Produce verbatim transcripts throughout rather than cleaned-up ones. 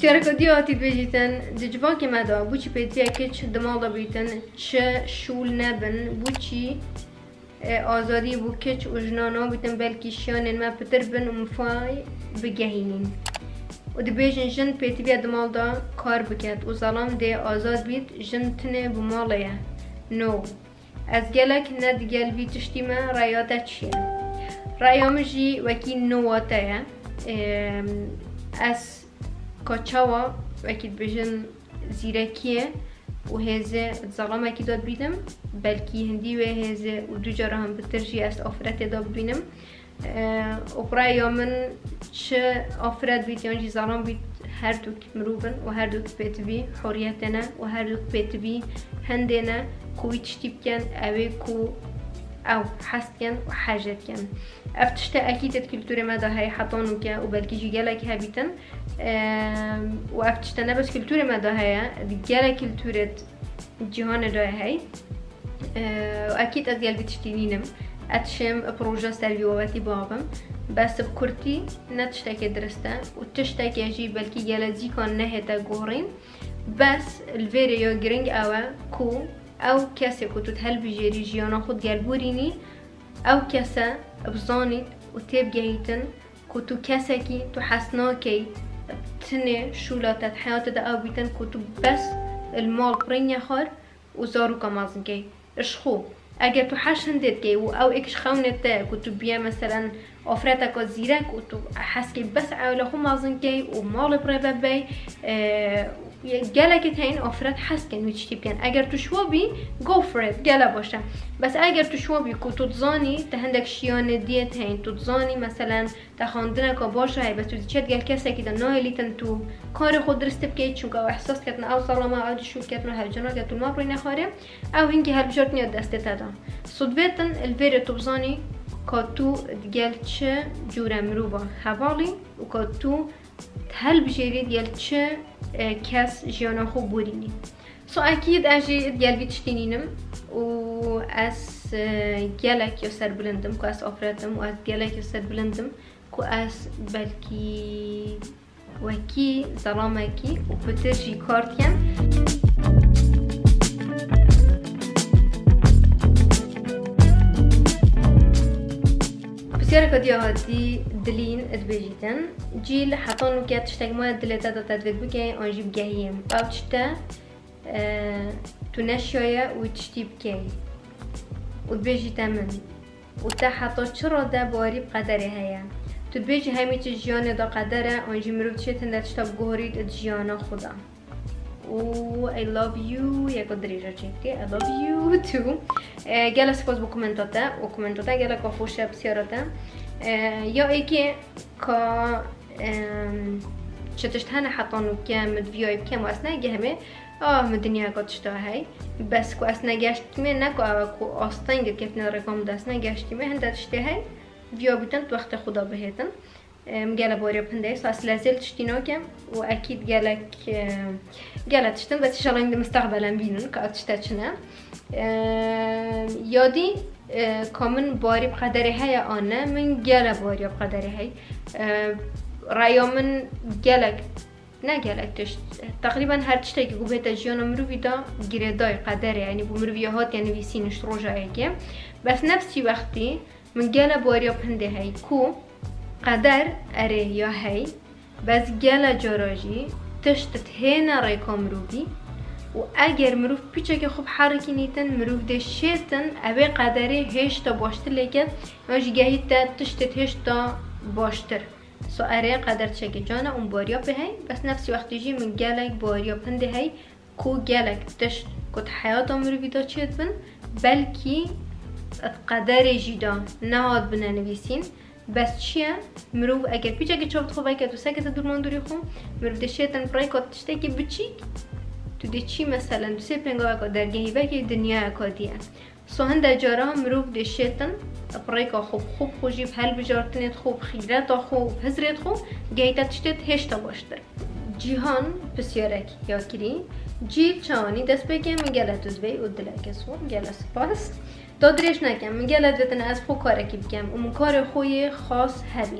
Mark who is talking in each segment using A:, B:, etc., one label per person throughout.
A: بسیار کدی آتی بیشتن دجوا که مدا بوچی پیتیا که چه دماغ بیتن چه شول نبن بوچی آزادی بو کچ اجنانا بیتن بلکی شیان ما پتر بن مفای بگهینین و دبیجن جن پیتیا دماغ دا کار بکد و ظلام ده آزاد بیت جن تنه بمالیه نو از گلک ند گل بی تشتی ما رایات چیه رایامجی وکی نواتایه از کچاوا وکی بجن زیرکیه و هزه ظلام اکی داد بیدم بلکی هندی و هزه و دو جاره هم بترجی است آفرت داد بینم و برای من چه آفرت بیت یعنی ظلام بیت هر دوک مروبن و هر دوک پیتبی حریتنا و هر دوک پیتبی هندنا کوی تشتیب کن اوی کو او حست کن و حاجت کن افتشت اكيد الكولتورة ماذا هي حطانو كا وبلكي جي جالك هابيتن و افتشت انا بس كولتورة ماذا هي جالك كولتورة جهان دا هي واكيد از جال بتشتينينم اتشم بروجا سيرفي واتي بابم بس بكرتي نتشتاكي درستا وتشتاكي جي بلكي جال زي كان نهتا جورين بس الفيري يو جرينج اوا كو او كاسي كنتو تهل بجيري جيانا خود جال بوريني او كاسا بزانید و تیب گهیتن که تو کسی که تو حسناکی تنه شولاتت حیات دا او بیتن که تو بس المال برین خار و زارو کمازن که اشخو اگر تو حش هندید که و او اکش خونت ده که تو بیا مثلا آفرتک و زیرک و تو حس که بس اولا خو مازن که و مال برای ببی گله هین آفرت حس کن ویچتی بکن اگر تو شوابی go for it گله باشه بس اگر تو شوابی که تو تزانی تهندک شیان دیت هین تو تزانی مثلا تخاندنه که باشه هی بس تو چت گل کسی که دنای لیتن تو کار خود درست بکی چون که احساس کردن او سلامه او شو کردن هر جنا که تو ما روی نخوره او اینکه هر بجارت نیاد دسته تدا صدویتن الویر تو بزانی که تو گل چه جوره مروبا حوالی و که تو هل بجرید گل چه کس جیانا خوب بورینی سو اكيد اجي ديال بيتشتينينم و اس جالك يسر بلندم كو اس افراتم و اس جالك يسر بلندم كو اس بلكي وكي ظلامكي و بترجي كارتيان بسیار کدی هادی دلین ادبیجیتن جیل حتانو که تشتگ ما دلتا دا تدوید بکن آنجی بگهیم او چتا تو نشایه و تشتی بکی و دبیجیتن من و تا حتا چرا دا باری بقدره هیا تو دبیجی همی چه جیانه دا قدره آنجی مروف چیتن دا تشتا بگهارید اد جیانه خدا و I love you یا قدریجا چیتی I love you too گله سپاس با کومنتاته و کومنتاته گله که خوشه بسیاراته یا ای که که چتشت هنه حطانو که مدویای بکم و اصنه گهمه آه مدنیا که تشتا هی بس که اصنه گشتیمه نکو اوه که آستان گرد کفتنه رکام دستنه گشتیمه هنده تشته هی ویا بیتن تو وقت خدا بهیتن مقالة بوريا بهندي صاص لازال تشتينو كم واكيد قالك قالها تشتن بس ان شاء الله مستقبلا بينن كاتشتاتشنا يادي كمن باري بقدري هي انا من قالها بوريا بقدري هي رايا من قالك نه قالك تشت تقريبا هر تشتي که گوبه تجیان مروی دا گیردای قدر يعني بمروی هات يعني ويسينش روجا هيك بس نفسي وقتي من قالها بوريا بهندي هي كو قدر اره یا هی بس گله جراجی تشتت هینا ریکا مروفی و اگر مروف پیچه که خوب حرکی نیتن مروف ده شیطن اوه قدره هشتا باشتر لیکن اونجی گهی تا تشتت هشتا باشتر سو اره قدر چکه جانا اون باریا به هی بس نفسی وقتی جی من گلک باریا پنده هی کو گلک تشت کت حیاتا مروفی دا چید بن بلکی قدر جیدا نهاد بنا نویسین بس چیه مروف اگر پیچه که چوبت خوبه که تو سکت دور ماندوری خون مروف ده شیطن برای که تشته که بچیک تو ده چی مثلا دو سه پنگاه که درگهی بکی دنیا اکادیه سو هنده جاره هم مروف ده شیطن برای که خوب خوب خوشی بحل بجارتنید خوب خیرت خوب هزرت خوب گهیتا تشتید هشتا باشتر جیهان بسیارک یا کری جیل چانی دست بگم مگله دوزوی و دلک سور مگله سپاس دادرش نکم مگله دوتن از خو کارکی بگم اون کار خوی خاص هبید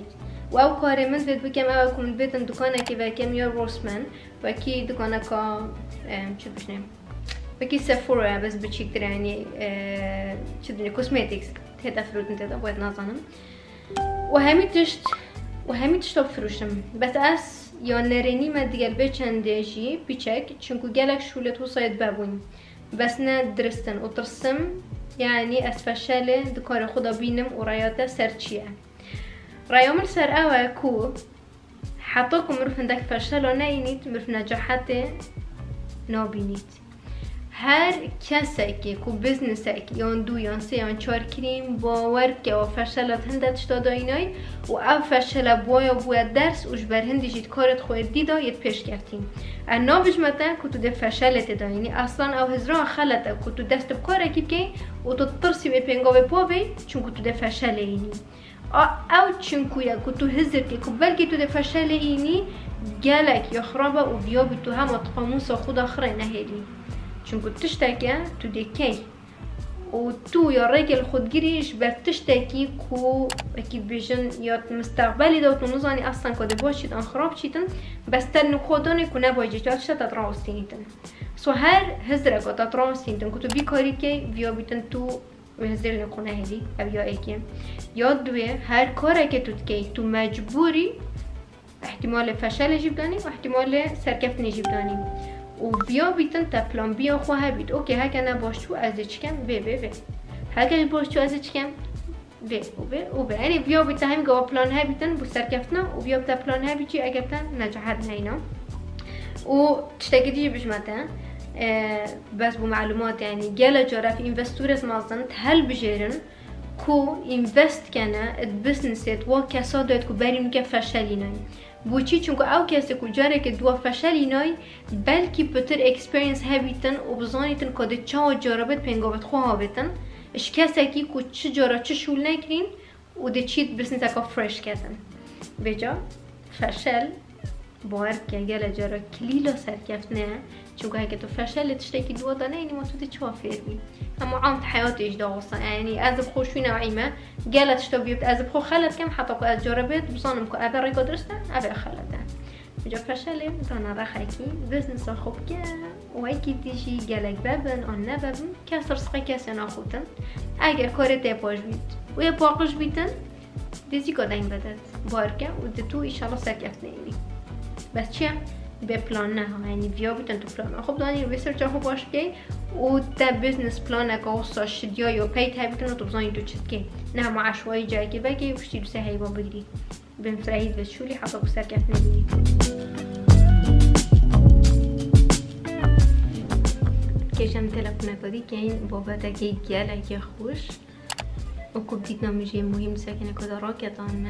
A: و او کار من بید بکم او کم بیتن دکانه که وکم یا روسمن و کی دکانه که چه بشنیم و کی سفورا بس بچیکتر یعنی چه دنیا کوسمتیکس هدا فرودن تدا باید نازنم و همی تشت و همی تشت بفروشم بس از یا نرینی ما دیگر به چندیجی بیچک چونکو گلک شولت و ساید ببون بس نه درستن و ترسم يعني أسفشله دكار خدا بينم ورياته سرچيه ريامل سر أوه كو حطاكم مرف عندك فشل و نينيت مرف نجاحته نابينيت هر کسی که کو بزنس که یان دو یان سه یان چهار کریم باور که و فشلت هندت شده اینای و او فشل بایا باید درس اوش بر هندی جید کارت خواهد دیدا ید پیش کردیم انا بجمتا که تو ده فشلت داینی اصلا او هزران خلطه که تو دست بکار اکیب که و تو ترسی به پنگاوه پا بی چون که تو ده فشل اینی او چون که که تو هزر که که بلکه تو ده فشل اینی گلک یا خرابه و بیابی تو هم قاموس خود آخره نهیلی چونکو تشتاكي تو ديكي و تو يا راجل خودگیریش بر تشتاكي كو اكيد بيجن يا مستقبلي دوت نزاني اصلا كده باشید ان خراب چيتن بس تن خودانه كو نباجي جاتش تتراوستينيتن سو هر هزره كو تتراوستينيتن كو تو بيكاري كي ويا بيتن تو هزر نكونه هدي او يا ايكي يا دوه هر كاره که تو تكي تو مجبوري احتمال فشل يجيب داني و احتمال سركفتن يجيب داني و بیا بیتن تا پلان بیا خواه بید اوکی هکه نباش تو از چکم بی بی بی هکه باش تو از چکم بی و بی و بی یعنی بیا بیتن همین گوه پلان ها بیتن بو سرکفتنا و بیا بیتن پلان ها بیچی اگر تن نجاحت نینا و تشتاکی دیجی بجمتن بس بو معلومات يعني جالا جرا في انفستورز مازن هل بجيرن كو انفست كنا البزنسات و كسادات كو برين كفشليناي بوچی چونکو او کسی که جاره که دو فشلی نای بلکی پتر اکسپریانس هبیتن و بزانیتن که چه جاربت پنگابت خواه بیتن اش کسی که که چه جارا چه شول نکرین و ده چید بسنیت اکا فرش کردن بجا فشل باور که گل جارا کلیلا سرکفت نه چونکو هکه تو فشل تشتاکی دو دانه اینی ما تو ده چه فیر بی اما عام حياتي ايش داوصا يعني از بخو شوي نوعيمه قالت شتو بيوت از بخو خلت كم حتى كو از جربت بصانم كو ابي ريكو درسته ابي خلته بجا فشله دانا رخيكي بزنس خوب كا وهيكي تيجي قالك بابن ان نبابن كسر سقي كاسنا خوتن اگر كورت باش بيت ويا باقش بيتن ديزي قدين بدت باركه ودتو ان شاء الله سكفتني بس چه به پلان نه یعنی بیا بیتن تو پلان خب دانی ریسرچ ها باش کی و تا بیزنس پلان که واسه شدیا یا پیت هبیتن تو بزنی تو چت کی نه ما عشوایی جای که بگی وشتی دو سه هیوا بگیری بهم فرهید و شولی حتی بسر کف نبینی کشم تلفن کردی که این بابت که گله که خوش و کب دید نمیشه مهم سکنه کدا راکتان نه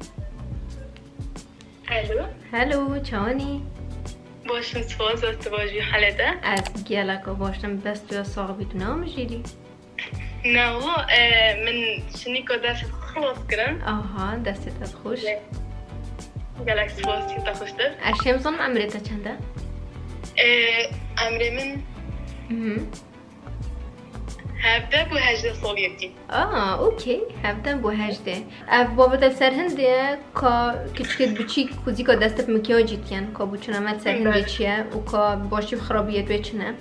B: هلو
A: هلو چانی
B: باشم سواز است باجی حالته
A: از گلکا باشم بس تو صاحبیت نامجیلی
B: نه والله من شنی که دست خلاص کردم
A: آها دستت خوش
B: گلک سواز چیتا خوش دست
A: اشیم زن عمرتا چنده
B: عمر من هفته بو هجده سالیتی
A: آه اوکی هفته بو هجده اف بابت سرهنده که کچکت بچی کوزی که دستت مکیاجی تین که بچنه مت سرهنده چیه و که باشی خرابیت بچنه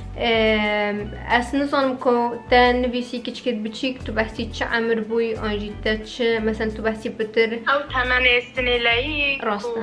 A: اصلا زنم که تا نویسی کچکت بچی تو بحثی چه عمر بوی آنجی تا چه مثلا تو بحثی بتر
B: او تمن سنه لایی
A: راسته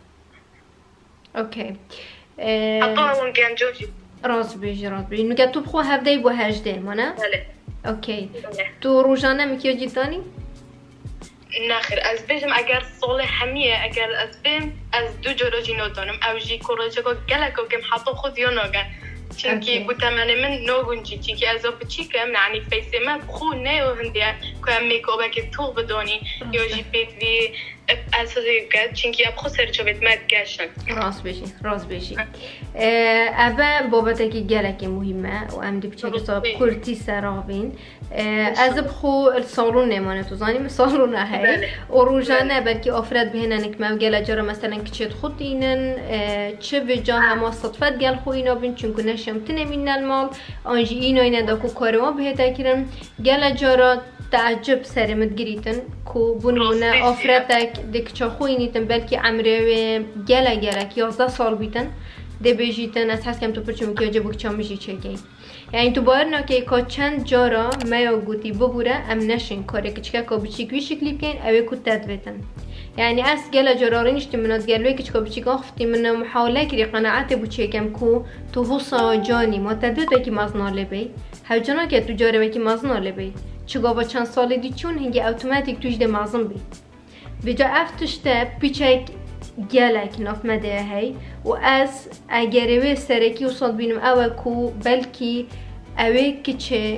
A: اوکی
B: حتی اون گنجوجی
A: راست بیش راست بیش میگه تو بخو هفته بو هجده مانه؟
B: بله
A: اوکی تو روزانه مکیاجی دانی؟
B: نخیر از بیشم اگر سال همیه اگر از بیم از دو جوراجی ندانم او جی کوراجه که گلک و کم حتی خود یا نگن چونکی بوتمنه من نگونجی چونکی از آب چی کم یعنی فیسی من بخو نه و هندیه که هم میکوبه که تو بدانی یا جی بیت وی اساسی گد چونکی اب خود سرچو بیت مد گشن
A: راست بشی راست بشی اوه بابت که گلک مهمه و ام دی بچه حساب کرتی سرابین از بخو سالون نمانه تو زانیم سالون هی و روزانه بلکه آفرد بهنن که مو گل جارا مثلا کچت خود اینن چه وجا همه صدفت گل خو اینا بین چونکو نشمت نمینن مال آنجی اینا اینا دا کو کارما بهتا کرن گل جارا تعجب سرمت گریتن کو بونونه آفرتک دکچا خوی نیتن بلکه عمره گله گله که یازده سال بیتن ده بیجیتن از هست کم تو پرچه مکیاجه بکچا میشی چه گی یعنی تو باید ناکه که چند جارا میا گوتی ببوره ام نشین کاری که چکه که بچیک وی شکلی بکن اوه کود تدویتن یعنی از گله جراره نشتی منات گلوی که چکا بچیک آخفتی من محاوله کری قناعت بچه کم کو تو حوصا جانی ما تدویت وکی مزناله بی هر جانا که تو جاره وکی مزناله بی چگاه با چند سال دی چون هنگی اوتوماتیک توش ده مازن بی بجا افتشته پیچک گلک ناف مده هی و از اگروه سرکی و صد بینم اوه کو بلکی اوه که چه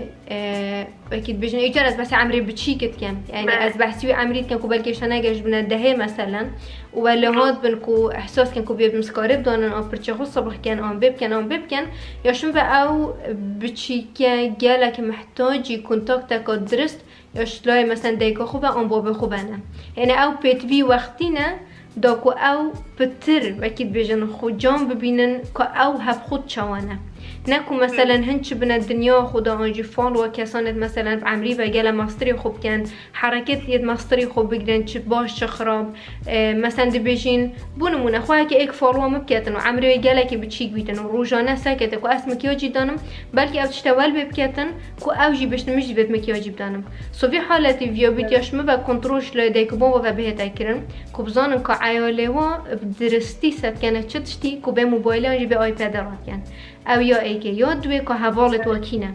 A: بکید بجن ایجار از بحث عمری بچی کت کم یعنی از بحثی عمریت کن کو بلکه شنگش بنا دهه مثلا ولی هاد بن کو احساس کن کو بیاد مسکاره بدانن آن پرچه خود صبح کن آن بب کن آن بب کن یا شون به او بچی که گلک محتاجی کنتاکت که درست یا شلای مثلا دیگه خوبه آن باب خوبه نه یعنی او پیتوی وقتی نه دا کو او پتر وکید بجن خود جام ببینن که او هب خود چوانه نکو مثلا هنچ بنا دنیا خدا آنجی فال و کسانت مثلا عمری و گل ماستری خوب کن حرکت یه ماستری خوب بگیرن چه باش چه خراب مثلا دی بجین بونمونه خواه که ایک فالو مبکتن و عمری و گله که بچیک بیتن و روزانه ساکته که اسم مکیاجی دانم بلکه او تشتوال ببکتن که او جی بشت مش بیت مکیاجی بدانم سو فی حالتی ویو بیتیاش مبا کنترولش لای که و بهت کرن که بزانن که عیاله و درستی ست کنه چه تشتی که به موبایل آنجی به آیپد رات کن او یا ای که یاد دوی که حوالت وکینه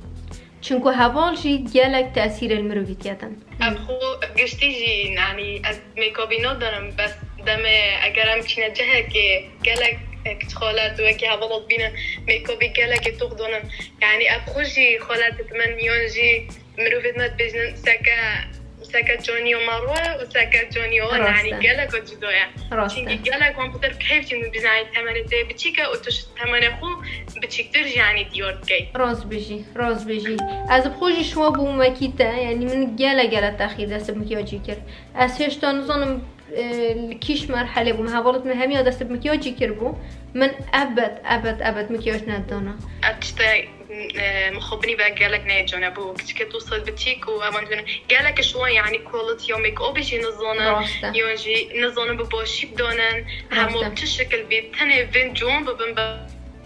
A: چون که حوال جی گلک تأثیر المروفیت کتن
B: ابخو گشتی جی یعنی از میکابی ندارم بس دم اگرم چینه جهه که گلک کت خالت و که حوالت بینن میکابی گلک توق دانم یعنی ابخو جی خالت من یون جی مروفیت مد بجنن سکه سكت جوني ومروة وسكت جوني وأنا يعني جالك وجدويا. شيء جالك كمبيوتر كيف جنو بيزاي تمانية ده بتشيكا وتش تمانية خو بتشيكتر يعني ديور كي.
A: راس بيجي راس بيجي. از بخوجي شو بو مكيتا يعني من جالا جالا تأخير دست مكياجي كر. از هشت نظام الكيش مرحلة بو مهاولت من همي دست مكياجي كر بو من أبد أبد أبد مكياج ندانا.
B: أتشتاي مخبني بقى جالك نيجونا بو كتير توصل بتيك وأمانجونا جالك شوي يعني كواليتي يومك أو بيجي نظانا يونجي نظانا بباشي بدونن هم بتشكل بيتني فين جون ببن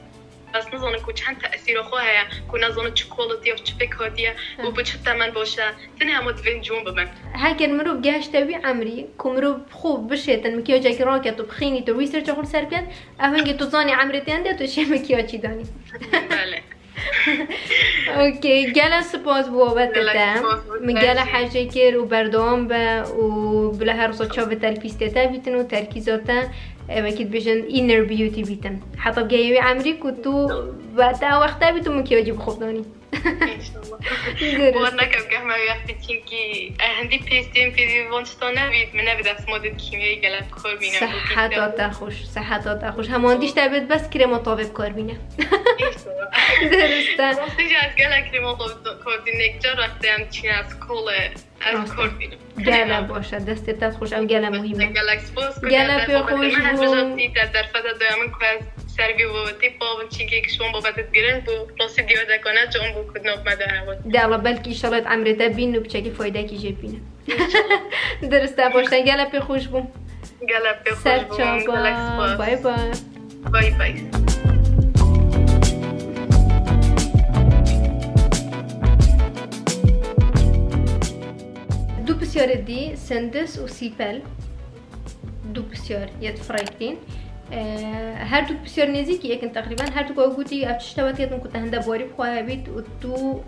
B: بس نظانا كو چند تأثیر خواه كو نظانا چه كواليتي أو چه فكرتيه وبچه تمن باشه تني هم فين جون ببن
A: هاكر مرو جاشتوي عمري كو مرو خوب بشيتن مكياجك راكت وبخيني تو ريسيرش أخل سربيت أهنجي توزاني عمري تنده تو شي مكياجي داني
B: بله
A: اوکی گله سپاس بابتته من گله حاجه کر و بردام به و بله هر روز چا به تلفیستته بیتن و ترکیزاته وکید بجن اینر بیوتی بیتن حتی گیوی عمری که تو تا وقتا بیتو مکیاجی بخوب دانی
B: بورنا كم كهما وقتی چینکی هندی پیستیم پیدی وانستانه بید من نبید از مادد کیمیایی گلم کار بینم
A: صحتات خوش صحتات خوش همان دیش تبید بس کریم طابق کار بینه درسته
B: راستی جا از گله کریم طابق کار بینه یک جا وقتی هم چین از کل از کار بینم
A: گله باشه دستت خوش ام گله مهمه
B: گله سپاس
A: گله پی خوش
B: من هم بجاتی در فتا دایمن که از سربی و تیپا و چیکی که شما بابتت گرن بو راستی دیو دکنه جون بو کدناف مده
A: دالا بلکی شرط عمرت بین و بچه که فایده کی جبینه درسته باشه گله پی خوش بو
B: گله پی خوش بو
A: بای بای
B: بای بای
A: دو بسیار دی سندس و سیپل دو بسیار یه فرایتین هر دو بسیار نزدیکی یکن تقریبا هر دو گویی افشته وقتی که هنده باری بخواه بید و تو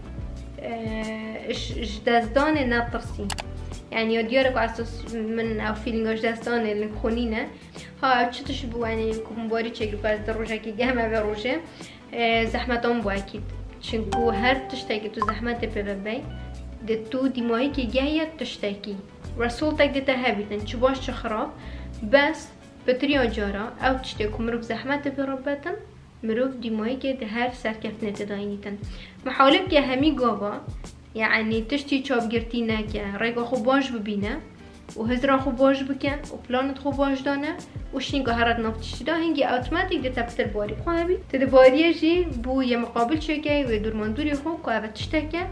A: جدازدان نترسی يعني يديرك على أساس من أو فيلينغ جدازدان اللي خونينه ها تشتش بو يعني كمباري تشيلو كاز دروجة كي جامع بروجة زحمتهم بو أكيد شنكو هر تشتاكي تو زحمت ببابي دتو دماغي كي جاية تشتاكي رسولتك دتا هابيتن شباش خراب بس بطريقة جارة أو تشتاكو مروف زحمت برباتن مروف دماغي كي ده هر سركفت نتداينيتن محاولة كي همي قابا يعني تشتي چاب گرتی نکه ریگا خوب باش ببینه و هزرا خوب باش بکن و پلانت خوب باش دانه و شنگا هرات نفتشتی دا هنگی اوتوماتیک ده تبتر باری خواه بی تده باریه جی بو یه مقابل چکه و دورماندوری خوب که اوه تشتکه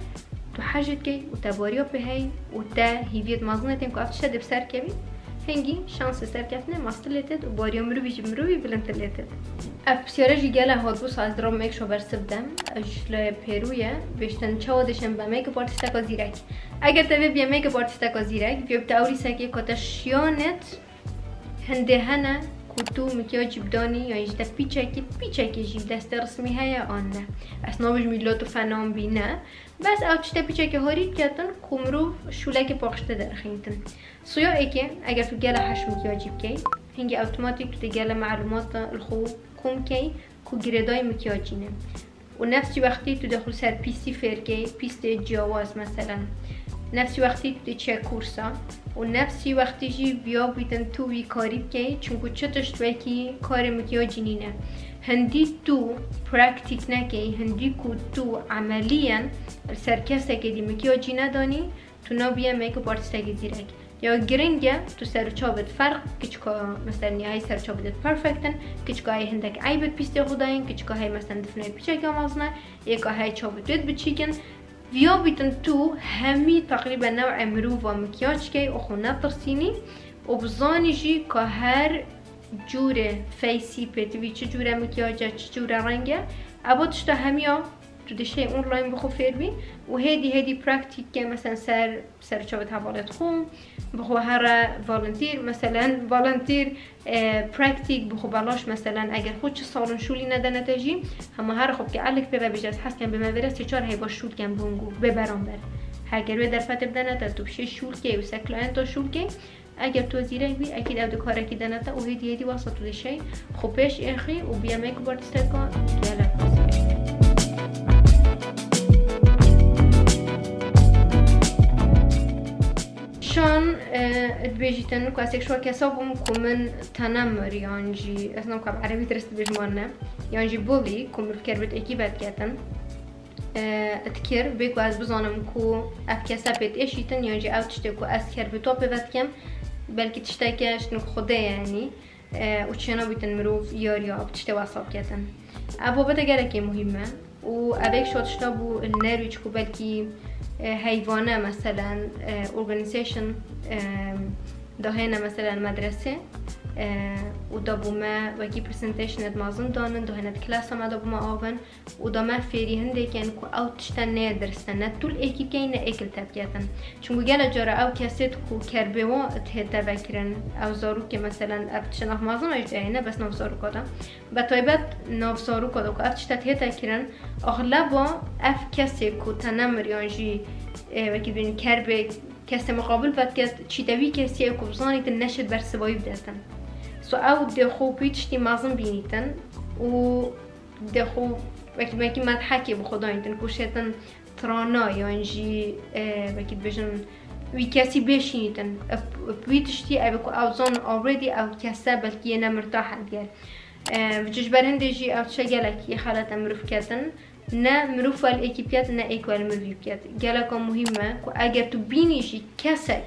A: تو حاجت کی و تباریا به هی و تا هیویت مازنه تیم که افتش دب سر کبی هنگی شانس سر کفتنه ماستلتت و باریا مروی جی مروی بلندتلتت. اف بسیاره جیگله هات بوس از درام میک شو برسبدم اجل پیرویه بیشتن چودشم با میک پارتیستا کا زیرک. اگر تبی بیا میک پارتیستا کا زیرک بیا بتاوری سکی کاتشیانت هنده هنه کتو مکیاج بدانی یا اینجا پیچکی پیچکی جیب دست رسمی های آن نه. اسنابش میلاتو فنام بینه. بس آتشته پیچکی هاری کردن کمرو شولک پاکشته درخیندن. سویا ایکه اگر تو گله هش مکیاجی بکی هنگی اتوماتیک تو گله معلومات الخو کم کی کو گردای مکیاجینه. و نفسی وقتی تو داخل سر پیستی فرکی پیست جواز مثلا. نفسی وقتی تو چه کورسا و نفسی وقتی جی بیا بیتن تو وی کاری بکی چون که چطورش توی کی کار مکیاجی نینه هندی تو پرکتیک نکی هندی کو تو عملیاً سرکسته که دی مکیاجی ندانی تو نبیه میکاپ آرتیستگی زیرک یا گرینگه تو سرچابت فرق کچکا مثلا نیای سرچابت پرفکتن کچکا های هندک عیبت پیستی خداین کچکا های مثلا دفنه پیچه که مازنه یکا های چابت بید بچیکن ویا بیتن تو همی تقریبا نوع مروف و مکیاج که اخو نترسینی و بزانی جی که هر جوره فیسی پیتوی چه جوره مکیاجه چه جوره رنگه عبادش تا همیا تو دشه اونلاین بخو فیر بی و هیدی هیدی پرکتیک که مثلا سر سر چابت حوالت خون بخو هر والنتیر مثلا والنتیر پرکتیک بخو بلاش مثلا اگر خود چه سالن شولی نده نتاجی همه هر خوب که علک ببه بجاز حس کن بمه برسی چار هی با شول کن بونگو ببران بر هرگر به در فت بدنه تا تو بشه شول که و سکلاین تا شول که اگر تو زیرک بی اکید او دو کاره کی دنه تا و هیدی هیدی واسه تو دشه خوبش اخی و بیا میک بارتیست کن گله شان ادبیجیتن که از یک شو کسابم کمن تنمر یانجی اصلا که عربی درست بجمانه یانجی بولی کمر فکر بد اکیبت کردن اتکر بیکو از بزانم که اف کسابت ایشیتن یانجی او تشته که از کر بتو بفت کم بلکه تشته که شنو خوده یعنی و چنا بیتن مروف یار یا تشته واساب کردن ابو بده گره که مهمه و اویک شو تشته بو النرویج که بلکی حیوانه مثلا ارگانیزیشن دهنه مثلا مدرسه و دابومه وکی پرزنتیشن ادمازن دانن دهنه کلاس هم دابومه آون و دامه فیری هنده کن که او تشتن نه درستن نه طول ایکی که نه ایکل تبکیتن چون گله جاره او کسید که کربه و تهده بکرن او زارو که مثلا افتش نفمازن اجده نه بس نف زارو کدام به طایبت نف زارو کدام که افتش تهده کرن اغلبا اف کسی که تنمر یانجی وکی بین کربه کسی مقابل فت کس چیتوی کسی که بزانید نشد بر سوایی بدستن سو او دخو پیچتی مازن بینیتن و دخو وقتی میگی مدحکی به خدا اینتن کوشتن ترانا یا انجی وقتی بجن وی کسی بشینیتن پیچتی او کو اوزان already او کسی بلکی نمرتاح دیگر وجوج برهندجی او شجلکی خالت امروف کردن نه مروف وال اکیپیات نه ایکوال مروفیت گله مهمه که اگر تو بینیشی کسک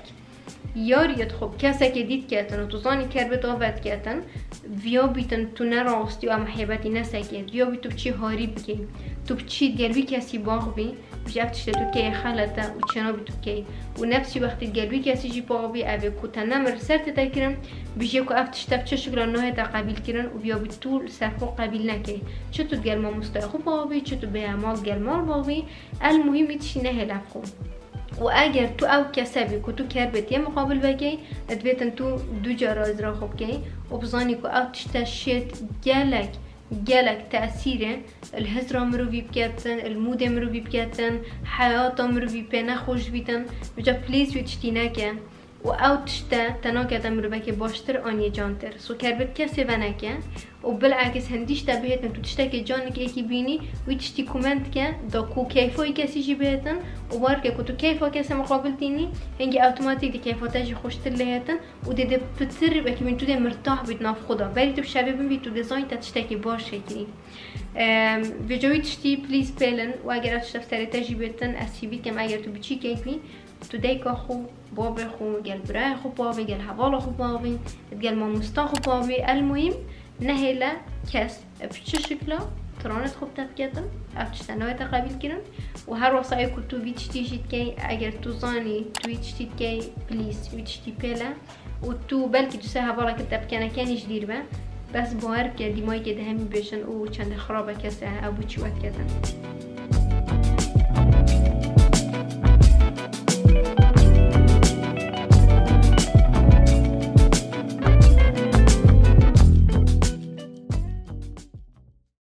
A: یاریت خوب کسی که دید کردن و تو زانی کربت آورد کردن ویا بیتن تو نراستی و محبتی نسکه ویا بی تو بچی هاری بکی تو بچی گلوی کسی باغ بی بجی افتشت تو که خلطه و چنا بی تو که و نفسی وقتی گلوی کسی جی باغ بی اوه که تنمر سرت تکرن بجی که افتشت بچه شکل نوه تا قبیل کرن و بیا بی طول سرخو قبیل نکه چه تو گلما مستایخو باغ بی چه تو به اعمال گلمال باغ بی المهم ایتشی نه لفخو و اگر تو او کسبی که تو کربت یه مقابل بگی ادویتن تو دو جا راز را خوب کی و بزانی که او تشتا شید گلک گلک تأثیره الهزرا مروی بکتن المود مروی بکتن حیاتا مروی پنه خوش بیتن بجا پلیز وی تشتی نکن و او تشتا تناکت مروی که باشتر آنیه جانتر سو کربت کسی و نکن و بالعکس هندیش تبهتن تو تشتا که جانک ایکی بینی وی تشتی کومنت که دا کو کیفای کسی جی بهتن و بار که تو کیفا کسی مقابل دینی هنگی اوتوماتیک دی کیفاتش خوشتر لیهتن و دیده پتر بکی من تو ده مرتاح بید ناف خدا بری تو شبه بین بید تو دیزاین تا تشتا که باشه کنی و جوی تشتی پلیز پیلن و اگر تشتا سری تجی بهتن اسیبید کم اگر تو بچی کیفی تو دیکا خو باب خو گل برای خو بابی گل حوالا خو بابی گل ماموستا خو بابی المهم نهلا کس بچه شکلا ترانت خوب تبکتن افتشتنهای تقابل کرن و هر وصایی که تو ویچ تیجید که اگر تو زانی تو ویچ تید که پلیس ویچ تی پیله و تو بلکه تو سه هوالا که تبکنه کنیش دیر به بس باور که دیمایی که ده همی بشن او چند خرابه کسه ابو چی وقت کردن